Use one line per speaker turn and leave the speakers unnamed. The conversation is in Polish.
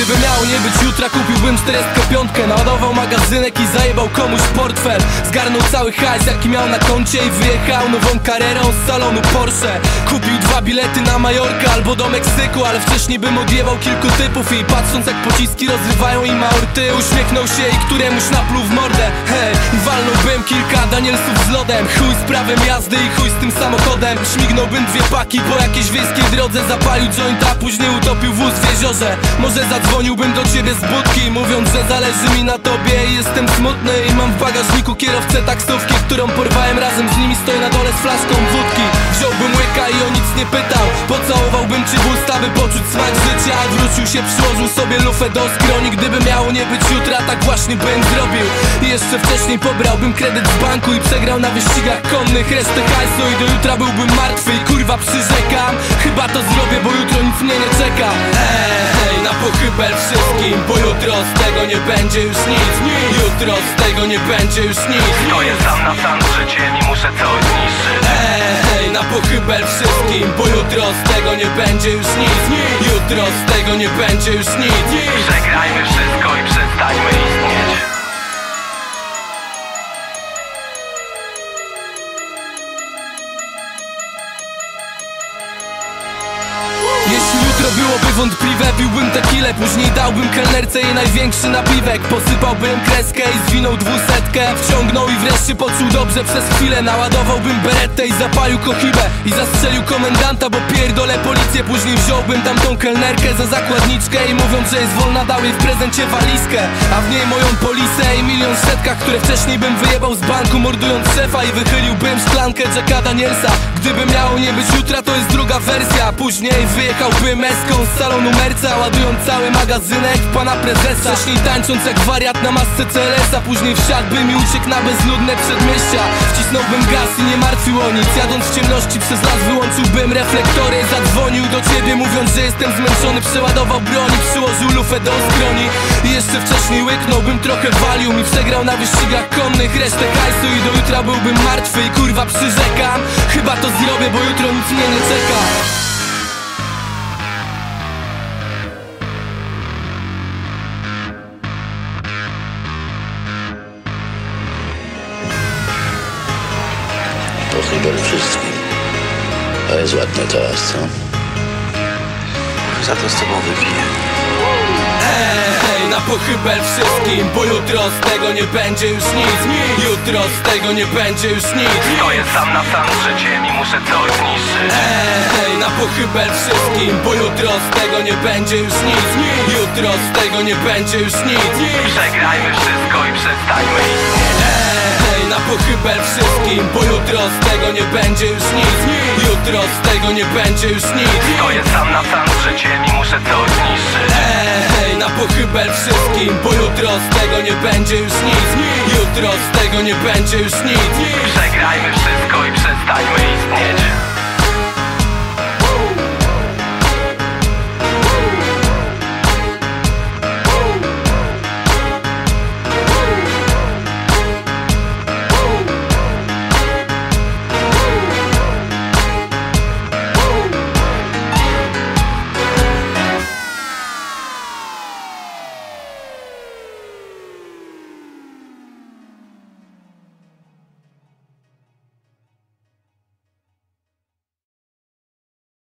Gdyby miało nie być jutra, kupiłbym 45, naładował magazynek i zajebał komuś portfel. Zgarnął cały hajs jaki miał na koncie i wyjechał nową karierą z salonu Porsche. Kupił 2 bilety na Majorkę albo do Meksyku, ale wcześniej bym odjebał kilku typów. I patrząc jak pociski rozrywają im aorty, uśmiechnął się i któremuś napluł w mordę. Hej, i walnąłbym kilka Danielsów z lodem. Chuj z prawem jazdy i chuj z tym samochodem. Śmignąłbym 2 paki po jakiejś wiejskiej drodze, zapalił jointa, później utopił wóz w jeziorze. Może zadzwoniłbym do ciebie z budki, mówiąc, że zależy mi na tobie i jestem smutny. I mam w bagażniku kierowcę taksówki, którą porwałem, razem z nimi stoję na dole z flaszką wódki. Wziąłbym łyka i o nic nie pytał, pocałowałbym ci w usta, by poczuć smak życia. Wrócił się, przyłożył sobie lufę do skroni. Gdyby miało nie być jutra, tak właśnie bym zrobił. I jeszcze wcześniej pobrałbym kredyt w banku i przegrał na wyścigach konnych resztę hajsu. I do jutra byłbym martwy i kurwa przyrzekam, chyba to zrobię, bo jutro nic mnie nie czeka. Hej, na pochybel wszystkim, bo jutro z tego nie będzie już nic. Jutro z tego nie będzie już nic.
Stoję sam na sam z życiem i muszę coś zniszczyć.
Hej, na pochybel wszystkim, bo jutro z tego nie będzie już nic. Jutro z tego nie będzie już nic.
Przegrajmy wszystko i przestańmy istnieć.
Jeśli jutro byłoby wątpliwe, piłbym tequilę, później dałbym kelnerce jej największy napiwek. Posypałbym kreskę i zwinął 200, wciągnął i wreszcie poczuł dobrze przez chwilę. Naładowałbym beretę i zapalił kochibę i zastrzelił komendanta, bo pierdolę policję. Później wziąłbym tamtą kelnerkę za zakładniczkę i mówiąc, że jest wolna, dał jej w prezencie walizkę, a w niej moją polisę i 1 000 000 w setkach, które wcześniej bym wyjebał z banku, mordując szefa. I wychyliłbym szklankę Jacka Danielsa. Gdyby miało nie być jutra, to jest druga wersja. Później wyjechałbym eską z salonu Merca, ładując cały magazynek w pana prezesa. Wcześniej tańcząc jak wariat na masce CLS-a, później wsiadłbym i uciekł na bezludne przedmieścia. Wcisnąłbym gaz i nie martwił o nic, jadąc w ciemności przez las wyłączyłbym reflektory. Zadzwonił do ciebie mówiąc, że jestem zmęczony, przeładował broń i przyłożył lufę do skroni. I jeszcze wcześniej łyknąłbym trochę valium i przegrał na wyścigach konnych resztę hajsu. I do jutra byłbym martwy i kurwa przyrzekam, chyba to zrobię, bo jutro nic mnie nie czeka.
Pochybel wszystkim. To jest ładny toast, co?
Za to z tobą wypiję.
Hej, na pochybel wszystkim, bo jutro z tego nie będzie już nic. Jutro z tego nie będzie już nic.
Stoję sam na sam z życiem i muszę coś zniszczyć.
Hej, na pochybel wszystkim, bo jutro z tego nie będzie już nic. Jutro z tego nie będzie już nic.
Przegrajmy wszystko i przestańmy istnieć.
Hej, na pochybel wszystkim, bo jutro z tego nie będzie już nic. Jutro z tego nie będzie już nic.
Stoję sam na sam z życiem i muszę coś zniszczyć.
Hej, na pochybel wszystkim, bo jutro z tego nie będzie już nic. Jutro z tego nie będzie już nic.
Przegrajmy wszystko i przestańmy istnieć.